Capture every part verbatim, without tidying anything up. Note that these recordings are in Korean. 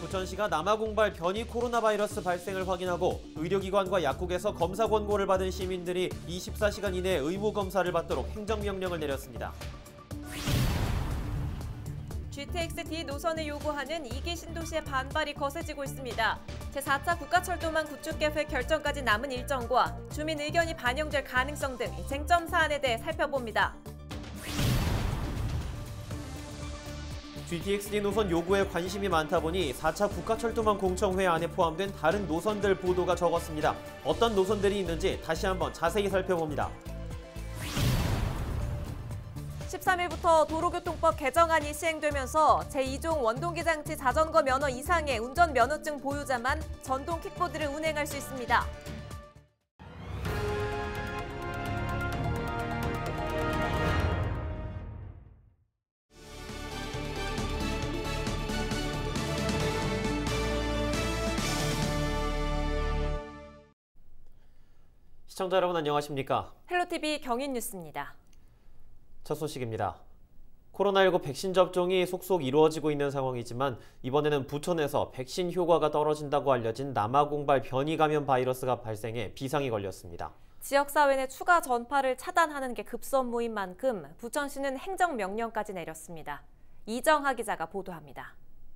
부천시가 남아공발 변이 코로나 바이러스 발생을 확인하고 의료기관과 약국에서 검사 권고를 받은 시민들이 이십사 시간 이내에 의무 검사를 받도록 행정명령을 내렸습니다. 지티엑스디 노선을 요구하는 이기 신도시의 반발이 거세지고 있습니다. 제사 차 국가철도망 구축 계획 결정까지 남은 일정과 주민 의견이 반영될 가능성 등 쟁점 사안에 대해 살펴봅니다. 지티엑스디 노선 요구에 관심이 많다 보니 사 차 국가철도망 공청회 안에 포함된 다른 노선들 보도가 적었습니다. 어떤 노선들이 있는지 다시 한번 자세히 살펴봅니다. 십삼 일부터 도로교통법 개정안이 시행되면서 제이 종 원동기 장치 자전거 면허 이상의 운전면허증 보유자만 전동 킥보드를 운행할 수 있습니다. 시청자 여러분 안녕하십니까? 헬로티비 경인뉴스입니다. 첫 소식입니다. 코로나십구 백신 접종이 속속 이루어지고 있는 상황이지만 이번에는 부천에서 백신 효과가 떨어진다고 알려진 남아공발 변이 감염 바이러스가 발생해 비상이 걸렸습니다. 지역사회 내 추가 전파를 차단하는 게 급선무인 만큼 부천시는 행정명령까지 내렸습니다. 이정하 기자가 보도합니다.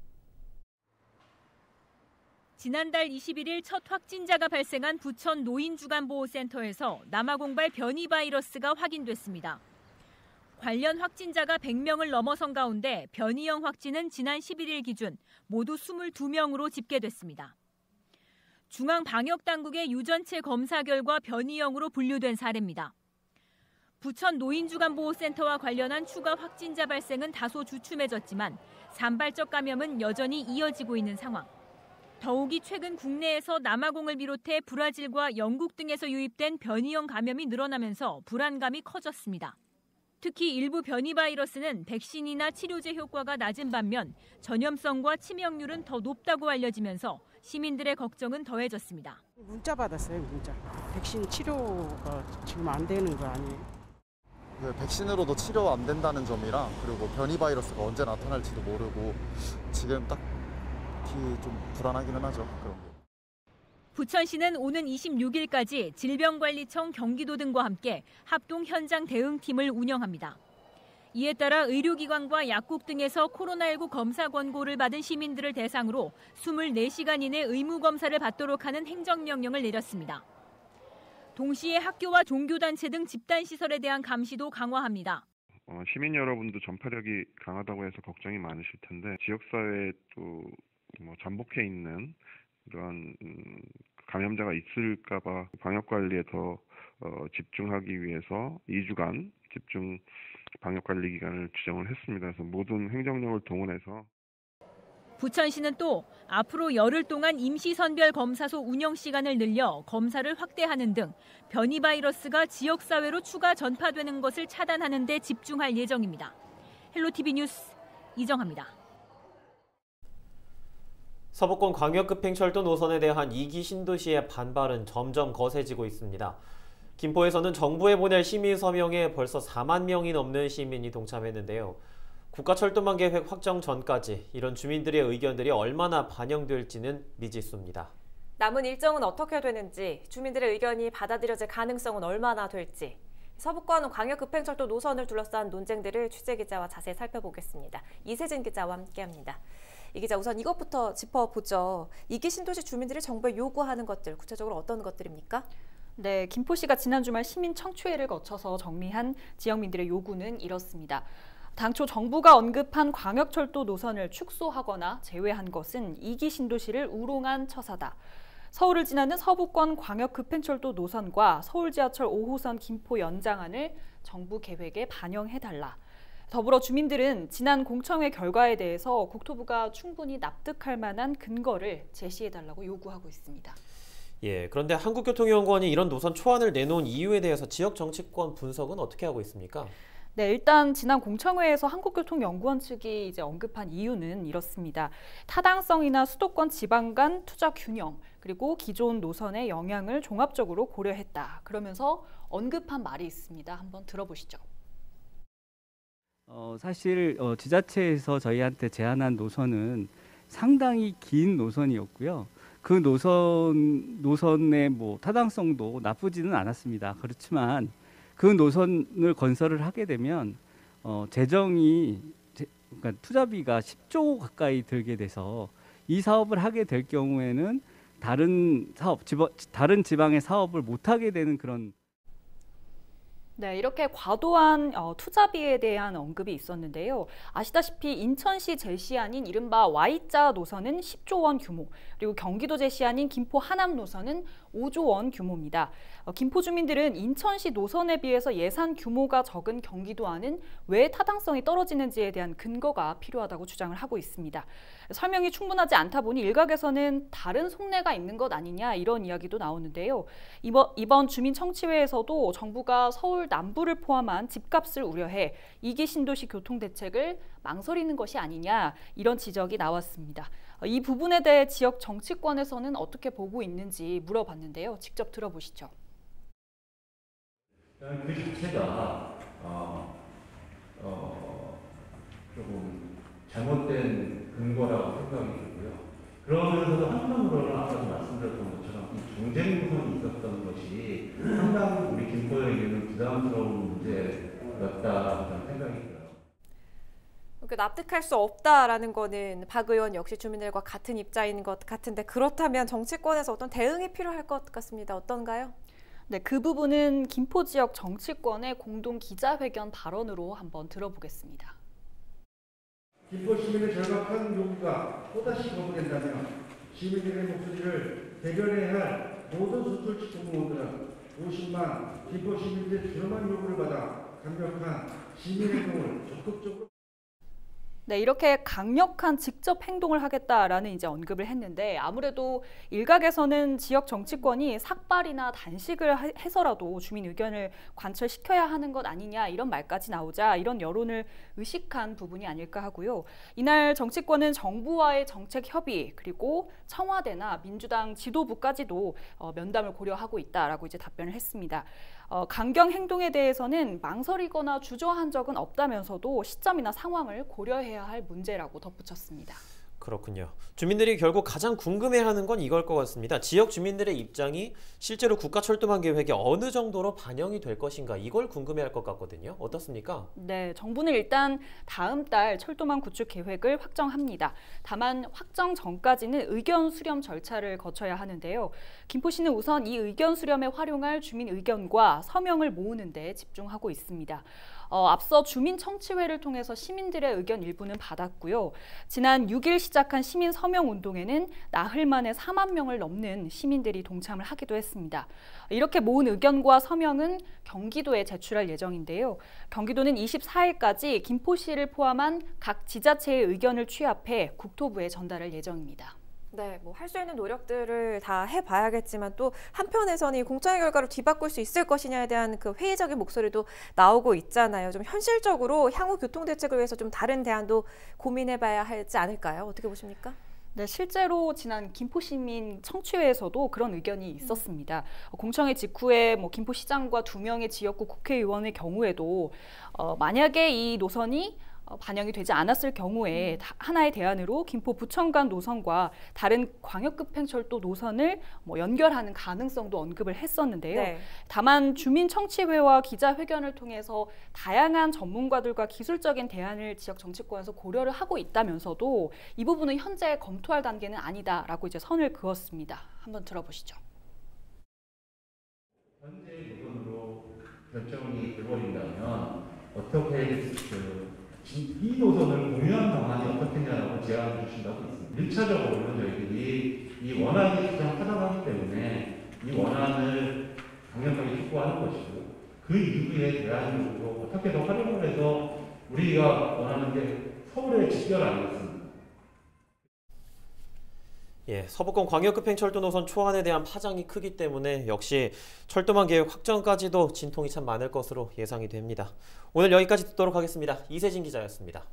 지난달 이십일 일 첫 확진자가 발생한 부천 노인주간보호센터에서 남아공발 변이 바이러스가 확인됐습니다. 관련 확진자가 백 명을 넘어선 가운데 변이형 확진은 지난 십일 일 기준 모두 이십이 명으로 집계됐습니다. 중앙방역당국의 유전체 검사 결과 변이형으로 분류된 사례입니다. 부천 노인주간보호센터와 관련한 추가 확진자 발생은 다소 주춤해졌지만 산발적 감염은 여전히 이어지고 있는 상황. 더욱이 최근 국내에서 남아공을 비롯해 브라질과 영국 등에서 유입된 변이형 감염이 늘어나면서 불안감이 커졌습니다. 특히 일부 변이 바이러스는 백신이나 치료제 효과가 낮은 반면 전염성과 치명률은 더 높다고 알려지면서 시민들의 걱정은 더해졌습니다. 문자 받았어요, 문자. 백신 치료가 지금 안 되는 거 아니에요? 네, 백신으로도 치료 안 된다는 점이랑 그리고 변이 바이러스가 언제 나타날지도 모르고 지금 딱히 좀 불안하기는 하죠. 그런 게. 부천시는 오는 이십육 일까지 질병관리청, 경기도 등과 함께 합동 현장 대응팀을 운영합니다. 이에 따라 의료기관과 약국 등에서 코로나십구 검사 권고를 받은 시민들을 대상으로 이십사 시간 이내 의무 검사를 받도록 하는 행정명령을 내렸습니다. 동시에 학교와 종교단체 등 집단시설에 대한 감시도 강화합니다. 어, 시민 여러분도 전파력이 강하다고 해서 걱정이 많으실 텐데 지역사회에 또 뭐 잠복해 있는 이러한 감염자가 있을까 봐 방역관리에 더 어, 집중하기 위해서 이 주간 집중 방역관리 기간을 지정을 했습니다. 그래서 모든 행정력을 동원해서 부천시는 또 앞으로 열흘 동안 임시선별 검사소 운영 시간을 늘려 검사를 확대하는 등 변이 바이러스가 지역사회로 추가 전파되는 것을 차단하는 데 집중할 예정입니다. 헬로티비 뉴스 이정하입니다. 서부권 광역급행철도 노선에 대한 이기 신도시의 반발은 점점 거세지고 있습니다. 김포에서는 정부에 보낼 시민 서명에 벌써 사만 명이 넘는 시민이 동참했는데요. 국가철도망 계획 확정 전까지 이런 주민들의 의견들이 얼마나 반영될지는 미지수입니다. 남은 일정은 어떻게 되는지, 주민들의 의견이 받아들여질 가능성은 얼마나 될지, 서부권 광역급행철도 노선을 둘러싼 논쟁들을 취재기자와 자세히 살펴보겠습니다. 이세진 기자와 함께합니다. 이 기자, 우선 이것부터 짚어보죠. 이기 신도시 주민들이 정부에 요구하는 것들, 구체적으로 어떤 것들입니까? 네, 김포시가 지난 주말 시민 청취회를 거쳐서 정리한 지역민들의 요구는 이렇습니다. 당초 정부가 언급한 광역철도 노선을 축소하거나 제외한 것은 이기 신도시를 우롱한 처사다. 서울을 지나는 서부권 광역급행철도 노선과 서울지하철 오 호선 김포 연장안을 정부 계획에 반영해달라. 더불어 주민들은 지난 공청회 결과에 대해서 국토부가 충분히 납득할 만한 근거를 제시해달라고 요구하고 있습니다. 예, 그런데 한국교통연구원이 이런 노선 초안을 내놓은 이유에 대해서 지역 정치권 분석은 어떻게 하고 있습니까? 네, 일단 지난 공청회에서 한국교통연구원 측이 이제 언급한 이유는 이렇습니다. 타당성이나 수도권 지방 간 투자 균형, 그리고 기존 노선의 영향을 종합적으로 고려했다. 그러면서 언급한 말이 있습니다. 한번 들어보시죠. 어, 사실 어, 지자체에서 저희한테 제안한 노선은 상당히 긴 노선이었고요. 그 노선 노선의 뭐 타당성도 나쁘지는 않았습니다. 그렇지만 그 노선을 건설을 하게 되면 어, 재정이 제, 그러니까 투자비가 십조 가까이 들게 돼서 이 사업을 하게 될 경우에는 다른 사업, 지방, 다른 지방의 사업을 못 하게 되는 그런. 네, 이렇게 과도한 어, 투자비에 대한 언급이 있었는데요. 아시다시피 인천시 제시안인 이른바 Y자 노선은 십조 원 규모, 그리고 경기도 제시안인 김포 하남 노선은 오조 원 규모입니다. 어, 김포 주민들은 인천시 노선에 비해서 예산 규모가 적은 경기도와는 왜 타당성이 떨어지는지에 대한 근거가 필요하다고 주장을 하고 있습니다. 설명이 충분하지 않다 보니 일각에서는 다른 속내가 있는 것 아니냐 이런 이야기도 나오는데요. 이번, 이번 주민청취회에서도 정부가 서울 남부를 포함한 집값을 우려해 이 기 신도시 교통대책을 망설이는 것이 아니냐 이런 지적이 나왔습니다. 이 부분에 대해 지역 정치권에서는 어떻게 보고 있는지 물어봤는데요. 직접 들어보시죠. 그 자체가 어, 어, 조금 잘못된 근거라고 생각이 들고요. 그러면서도 한편으로는 아까도 말씀드렸던 것처럼 이 경쟁 노선이 있었던 것이 상당히 우리 김포에게는 부담스러운 문제였다라고 저는 생각이 들어요. 납득할 수 없다라는 거는 박 의원 역시 주민들과 같은 입장인 것 같은데, 그렇다면 정치권에서 어떤 대응이 필요할 것 같습니다. 어떤가요? 네, 그 부분은 김포 지역 정치권의 공동 기자회견 발언으로 한번 들어보겠습니다. 김포 시민의 절박한 요구가 또다시 거부된다면 시민들의 목소리를 대변해야 할 모든 수출직 공무원들은 오십만 김포 시민들의 저렴한 요구를 받아 강력한 시민행동을 적극적으로. 네, 이렇게 강력한 직접 행동을 하겠다라는 이제 언급을 했는데, 아무래도 일각에서는 지역 정치권이 삭발이나 단식을 해서라도 주민 의견을 관철시켜야 하는 것 아니냐 이런 말까지 나오자 이런 여론을 의식한 부분이 아닐까 하고요. 이날 정치권은 정부와의 정책 협의, 그리고 청와대나 민주당 지도부까지도 어, 면담을 고려하고 있다라고 이제 답변을 했습니다. 어, 강경 행동에 대해서는 망설이거나 주저한 적은 없다면서도 시점이나 상황을 고려해야 할 문제라고 덧붙였습니다. 그렇군요. 주민들이 결국 가장 궁금해하는 건 이걸 것 같습니다. 지역 주민들의 입장이 실제로 국가철도망 계획에 어느 정도로 반영이 될 것인가, 이걸 궁금해할 것 같거든요. 어떻습니까? 네, 정부는 일단 다음 달 철도망 구축 계획을 확정합니다. 다만 확정 전까지는 의견 수렴 절차를 거쳐야 하는데요. 김포시는 우선 이 의견 수렴에 활용할 주민 의견과 서명을 모으는 데 집중하고 있습니다. 어, 앞서 주민청취회를 통해서 시민들의 의견 일부는 받았고요. 지난 육 일 시작한 시민 서명 운동에는 나흘 만에 사만 명을 넘는 시민들이 동참을 하기도 했습니다. 이렇게 모은 의견과 서명은 경기도에 제출할 예정인데요. 경기도는 이십사 일까지 김포시를 포함한 각 지자체의 의견을 취합해 국토부에 전달할 예정입니다. 네, 뭐 할 수 있는 노력들을 다 해봐야겠지만, 또 한편에서는 이 공청회 결과를 뒤바꿀 수 있을 것이냐에 대한 그 회의적인 목소리도 나오고 있잖아요. 좀 현실적으로 향후 교통대책을 위해서 좀 다른 대안도 고민해봐야 하지 않을까요? 어떻게 보십니까? 네, 실제로 지난 김포시민 청취회에서도 그런 의견이 있었습니다. 음. 공청회 직후에 뭐 김포시장과 두 명의 지역구 국회의원의 경우에도 어, 만약에 이 노선이 반영이 되지 않았을 경우에 하나의 대안으로 김포 부천간 노선과 다른 광역급행철도 노선을 뭐 연결하는 가능성도 언급을 했었는데요. 네. 다만 주민청취회와 기자회견을 통해서 다양한 전문가들과 기술적인 대안을 지역 정치권에서 고려를 하고 있다면서도 이 부분은 현재 검토할 단계는 아니다라고 이제 선을 그었습니다. 한번 들어보시죠. 현재 노선으로 결정이 되어버린다면 어떻게 그 이 노선을 공유한 방안이 어떻겠냐라고 제안을 주신다고 있습니다. 일 차적으로는 저희들이 이 원안이 가장 타당하기 때문에 이 원안을 강력하게 촉구하는 것이고, 그 이후에 대안적으로 어떻게 더 활용을 해서 우리가 원하는 게 서울에 직결 아니겠습니까? 예, 서부권 광역급행철도 노선 초안에 대한 파장이 크기 때문에 역시 철도망 계획 확정까지도 진통이 참 많을 것으로 예상이 됩니다. 오늘 여기까지 듣도록 하겠습니다. 이세진 기자였습니다.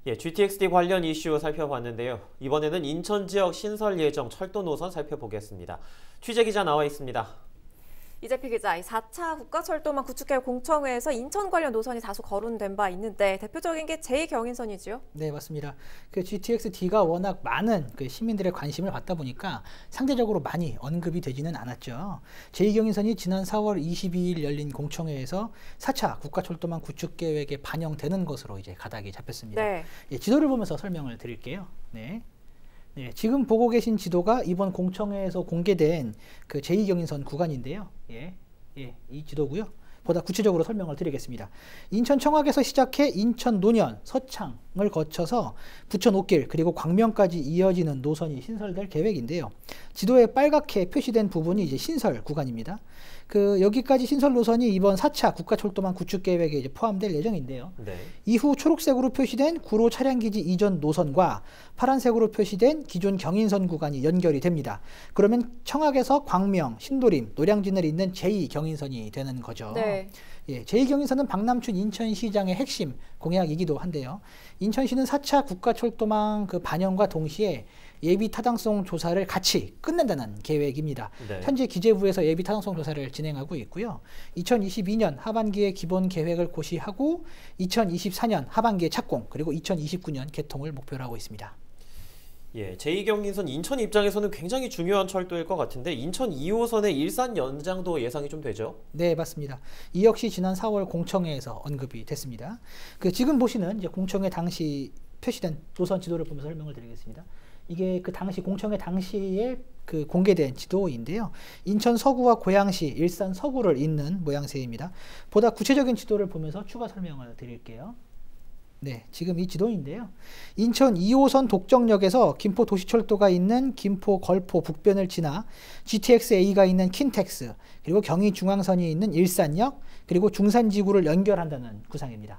예, 지티엑스디 관련 이슈 살펴봤는데요. 이번에는 인천 지역 신설 예정 철도 노선 살펴보겠습니다. 취재 기자 나와 있습니다. 이재필 기자, 사 차 국가철도망 구축계획 공청회에서 인천 관련 노선이 다소 거론된 바 있는데 대표적인 게 제이 경인선이지요? 네, 맞습니다. 그 지티엑스디가 워낙 많은 그 시민들의 관심을 받다 보니까 상대적으로 많이 언급이 되지는 않았죠. 제이 경인선이 지난 사월 이십이일 열린 공청회에서 사 차 국가철도망 구축계획에 반영되는 것으로 이제 가닥이 잡혔습니다. 네. 예, 지도를 보면서 설명을 드릴게요. 네. 네, 지금 보고 계신 지도가 이번 공청회에서 공개된 그 제이 경인선 구간인데요. 예, 예, 이 지도고요. 보다 구체적으로 설명을 드리겠습니다. 인천 청학에서 시작해 인천 노년, 서창을 거쳐서 부천 옥길 그리고 광명까지 이어지는 노선이 신설될 계획인데요. 지도에 빨갛게 표시된 부분이 이제 신설 구간입니다. 그 여기까지 신설 노선이 이번 사 차 국가철도망 구축계획에 이제 포함될 예정인데요. 네. 이후 초록색으로 표시된 구로 차량기지 이전 노선과 파란색으로 표시된 기존 경인선 구간이 연결이 됩니다. 그러면 청학에서 광명, 신도림, 노량진을 잇는 제이 경인선이 되는 거죠. 네. 예, 제이 경인선은 박남춘 인천시장의 핵심 공약이기도 한데요. 인천시는 사 차 국가철도망 그 반영과 동시에 예비 타당성 조사를 같이 끝낸다는 계획입니다. 네. 현재 기재부에서 예비 타당성 조사를 진행하고 있고요. 이천이십이년 하반기에 기본 계획을 고시하고 이천이십사년 하반기에 착공 그리고 이천이십구년 개통을 목표로 하고 있습니다. 예, 제이 경인선 인천 입장에서는 굉장히 중요한 철도일 것 같은데 인천 이 호선의 일산 연장도 예상이 좀 되죠? 네, 맞습니다. 이 역시 지난 사월 공청회에서 언급이 됐습니다. 그 지금 보시는 이제 공청회 당시 표시된 노선 지도를 보면서 설명을 드리겠습니다. 이게 그 당시 공청회 당시에 그 공개된 지도인데요. 인천 서구와 고양시, 일산 서구를 잇는 모양새입니다. 보다 구체적인 지도를 보면서 추가 설명을 드릴게요. 네, 지금 이 지도인데요. 인천 이 호선 독정역에서 김포 도시철도가 있는 김포 걸포 북변을 지나 지티엑스에이가 있는 킨텍스, 그리고 경의중앙선이 있는 일산역, 그리고 중산지구를 연결한다는 구상입니다.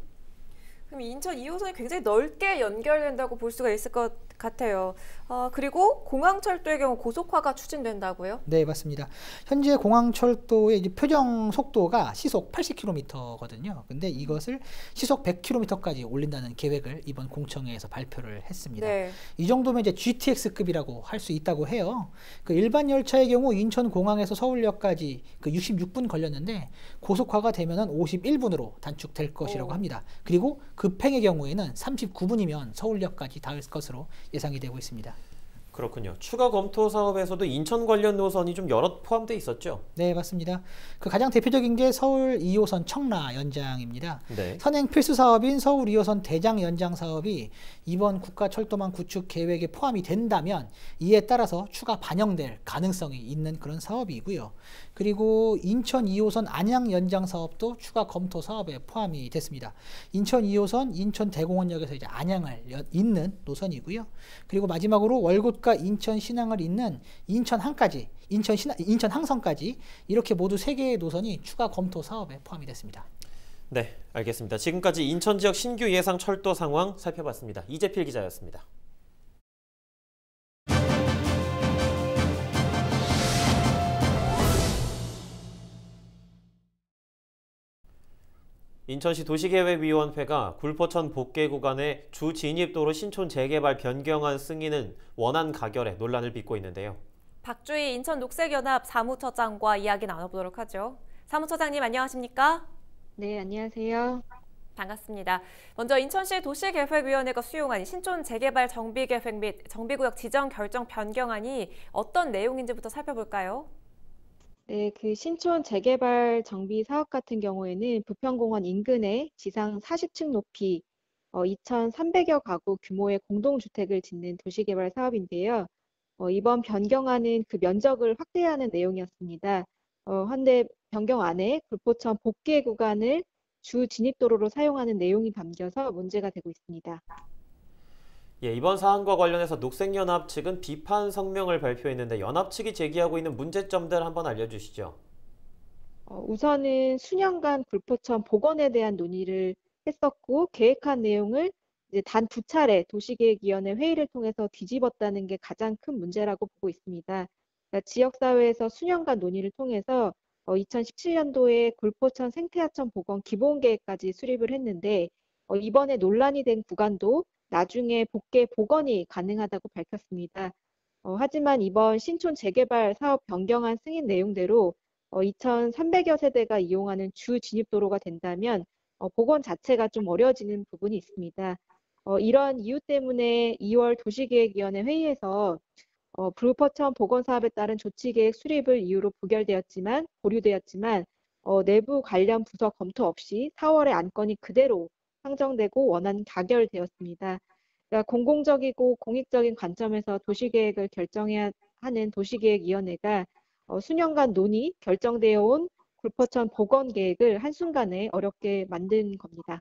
그럼 인천 이 호선이 굉장히 넓게 연결된다고 볼 수가 있을 것 같아요. 어, 그리고 공항철도의 경우 고속화가 추진된다고요? 네, 맞습니다. 현재 공항철도의 이제 표정 속도가 시속 팔십 킬로미터거든요. 근데 이것을 시속 백 킬로미터까지 올린다는 계획을 이번 공청회에서 발표를 했습니다. 네. 이 정도면 이제 지티엑스급이라고 할 수 있다고 해요. 그 일반 열차의 경우 인천 공항에서 서울역까지 그 육십육 분 걸렸는데 고속화가 되면은 오십일 분으로 단축될 것이라고 오. 합니다. 그리고 급행의 경우에는 삼십구 분이면 서울역까지 닿을 것으로 예상이 되고 있습니다. 그렇군요. 추가 검토 사업에서도 인천 관련 노선이 좀 여럿 포함돼 있었죠? 네, 맞습니다. 그 가장 대표적인 게 서울 이 호선 청라 연장입니다. 네. 선행 필수 사업인 서울 이 호선 대장 연장 사업이 이번 국가철도망 구축 계획에 포함이 된다면 이에 따라서 추가 반영될 가능성이 있는 그런 사업이고요. 그리고 인천 이 호선 안양 연장 사업도 추가 검토 사업에 포함이 됐습니다. 인천 이 호선 인천 대공원역에서 이제 안양을 잇는 노선이고요. 그리고 마지막으로 월곶과 인천 신항을 잇는 인천항까지, 인천 신항, 인천 항선까지 이렇게 모두 세 개의 노선이 추가 검토 사업에 포함이 됐습니다. 네, 알겠습니다. 지금까지 인천 지역 신규 예상 철도 상황 살펴봤습니다. 이재필 기자였습니다. 인천시 도시계획위원회가 굴포천 복개 구간의 주 진입도로 신촌 재개발 변경안 승인은 원안 가결에 논란을 빚고 있는데요. 박주희 인천 녹색연합 사무처장과 이야기 나눠보도록 하죠. 사무처장님 안녕하십니까? 네, 안녕하세요. 반갑습니다. 먼저 인천시 도시계획위원회가 수용한 신촌 재개발 정비계획 및 정비구역 지정 결정 변경안이 어떤 내용인지부터 살펴볼까요? 네, 그 신촌 재개발 정비 사업 같은 경우에는 부평공원 인근에 지상 사십 층 높이 어, 이천삼백여 가구 규모의 공동주택을 짓는 도시개발 사업인데요. 어, 이번 변경안은 그 면적을 확대하는 내용이었습니다. 어, 한데 변경안에 굴포천 복개 구간을 주 진입도로로 사용하는 내용이 담겨서 문제가 되고 있습니다. 예, 이번 사안과 관련해서 녹색연합 측은 비판 성명을 발표했는데 연합 측이 제기하고 있는 문제점들 한번 알려주시죠. 어, 우선은 수년간 굴포천 복원에 대한 논의를 했었고 계획한 내용을 이제 단 두 차례 도시계획위원회 회의를 통해서 뒤집었다는 게 가장 큰 문제라고 보고 있습니다. 그러니까 지역사회에서 수년간 논의를 통해서 어, 이천십칠 년도에 굴포천 생태하천 복원 기본계획까지 수립을 했는데 어, 이번에 논란이 된 구간도 나중에 복개 복원이 가능하다고 밝혔습니다. 어, 하지만 이번 신촌 재개발 사업 변경안 승인 내용대로 어, 이천삼백여 세대가 이용하는 주 진입도로가 된다면 어, 복원 자체가 좀 어려워지는 부분이 있습니다. 어, 이러한 이유 때문에 이월 도시계획위원회 회의에서 어, 불포천 복원 사업에 따른 조치계획 수립을 이유로 부결되었지만 보류되었지만 어, 내부 관련 부서 검토 없이 사월에 안건이 그대로 상정되고 원안 가결되었습니다. 그러니까 공공적이고 공익적인 관점에서 도시계획을 결정해야 하는 도시계획위원회가 어, 수년간 논의 결정되어 온 불포천 복원 계획을 한순간에 어렵게 만든 겁니다.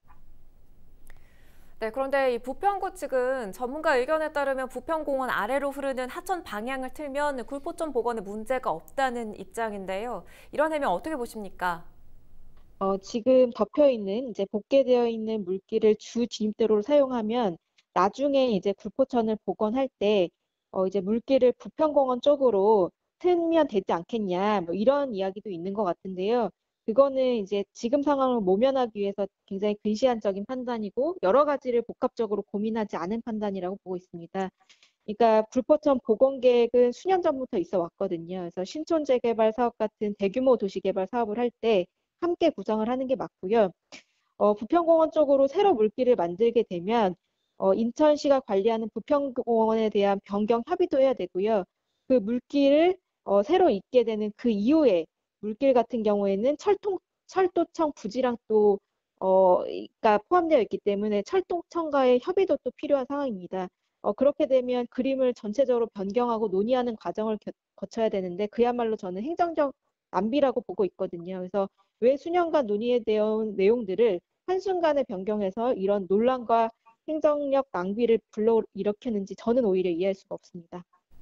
네, 그런데 이 부평구 측은 전문가 의견에 따르면 부평공원 아래로 흐르는 하천 방향을 틀면 굴포천 복원에 문제가 없다는 입장인데요. 이런 해명 어떻게 보십니까? 어, 지금 덮여 있는 이제 복개되어 있는 물길을 주 진입도로로 사용하면 나중에 이제 굴포천을 복원할 때 어, 이제 물길을 부평공원 쪽으로 틀면 되지 않겠냐, 뭐 이런 이야기도 있는 것 같은데요. 그거는 이제 지금 상황을 모면하기 위해서 굉장히 근시안적인 판단이고 여러 가지를 복합적으로 고민하지 않은 판단이라고 보고 있습니다. 그러니까 굴포천 복원 계획은 수년 전부터 있어 왔거든요. 그래서 신촌 재개발 사업 같은 대규모 도시개발 사업을 할 때 함께 구성을 하는 게 맞고요. 어, 부평공원 쪽으로 새로 물길을 만들게 되면 어, 인천시가 관리하는 부평공원에 대한 변경 협의도 해야 되고요. 그 물길을 어, 새로 잇게 되는 그 이후에 물길 같은 경우에는 철통, 철도청 부지랑 또 어, 가 포함되어 있기 때문에 철도청과의 협의도 또 필요한 상황입니다. 어, 그렇게 되면 그림을 전체적으로 변경하고 논의하는 과정을 겨, 거쳐야 되는데 그야말로 저는 행정적 낭비라고 보고 있거든요. 그래서 왜 수년간 논의해온 내용들을 한순간에 변경해서 이런 논란과 행정력 낭비를 불러일으키는지 저는 오히려 이해할 수가 없습니다.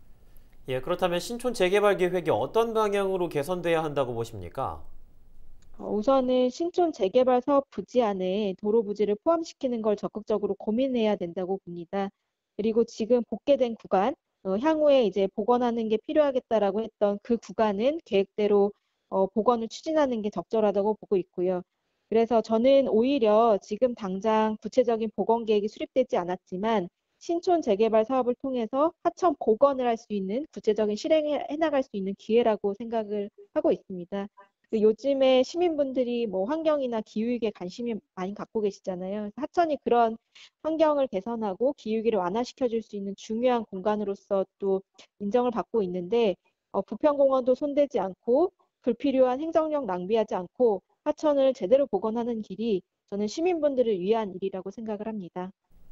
예, 그렇다면 신촌 재개발 계획이 어떤 방향으로 개선돼야 한다고 보십니까? 어, 우선은 신촌 재개발 사업 부지 안에 도로 부지를 포함시키는 걸 적극적으로 고민해야 된다고 봅니다. 그리고 지금 복개된 구간, 어, 향후에 이제 복원하는 게 필요하겠다라고 했던 그 구간은 계획대로 어, 복원을 추진하는 게 적절하다고 보고 있고요. 그래서 저는 오히려 지금 당장 구체적인 복원 계획이 수립되지 않았지만 신촌 재개발 사업을 통해서 하천 복원을 할 수 있는 구체적인 실행해 나갈 수 있는 기회라고 생각을 하고 있습니다. 요즘에 시민분들이 뭐 환경이나 기후위기에 관심이 많이 갖고 계시잖아요. 하천이 그런 환경을 개선하고 기후위기를 완화시켜 줄 수 있는 중요한 공간으로서 또 인정을 받고 있는데 어, 부평공원도 손대지 않고 불필요한 행정력 낭비하지 않고 하천을 제대로 복원하는 길이 저는 시민분들을 위한 일이라고 생각을 합니다.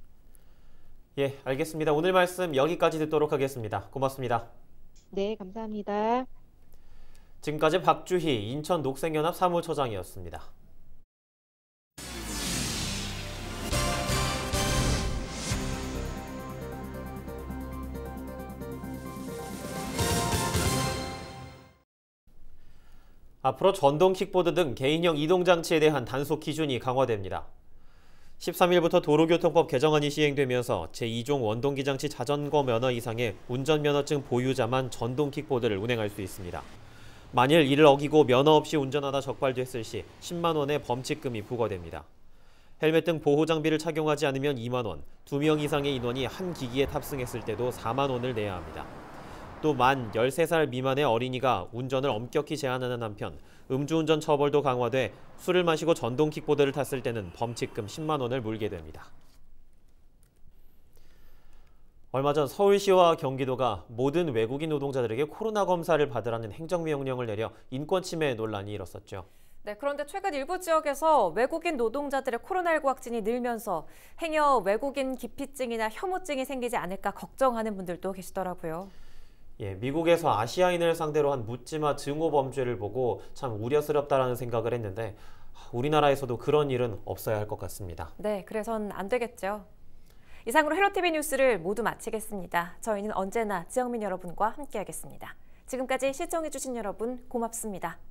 예, 알겠습니다. 오늘 말씀 여기까지 듣도록 하겠습니다. 고맙습니다. 네, 감사합니다. 지금까지 박주희 인천 녹색연합 사무처장이었습니다. 앞으로 전동 킥보드 등 개인형 이동장치에 대한 단속 기준이 강화됩니다. 십삼 일부터 도로교통법 개정안이 시행되면서 제이 종 원동기장치 자전거 면허 이상의 운전면허증 보유자만 전동 킥보드를 운행할 수 있습니다. 만일 이를 어기고 면허 없이 운전하다 적발됐을 시 십만 원의 범칙금이 부과됩니다. 헬멧 등 보호장비를 착용하지 않으면 이만 원, 두 명 이상의 인원이 한 기기에 탑승했을 때도 사만 원을 내야 합니다. 또 만 열세 살 미만의 어린이가 운전을 엄격히 제한하는 한편 음주운전 처벌도 강화돼 술을 마시고 전동 킥보드를 탔을 때는 범칙금 십만 원을 물게 됩니다. 얼마 전 서울시와 경기도가 모든 외국인 노동자들에게 코로나 검사를 받으라는 행정명령을 내려 인권침해 논란이 일었었죠. 네, 그런데 최근 일부 지역에서 외국인 노동자들의 코로나십구 확진이 늘면서 행여 외국인 기피증이나 혐오증이 생기지 않을까 걱정하는 분들도 계시더라고요. 예, 미국에서 아시아인을 상대로 한 묻지마 증오 범죄를 보고 참 우려스럽다라는 생각을 했는데 우리나라에서도 그런 일은 없어야 할 것 같습니다. 네, 그래선 안 되겠죠. 이상으로 헬로티비 뉴스를 모두 마치겠습니다. 저희는 언제나 지역민 여러분과 함께하겠습니다. 지금까지 시청해주신 여러분 고맙습니다.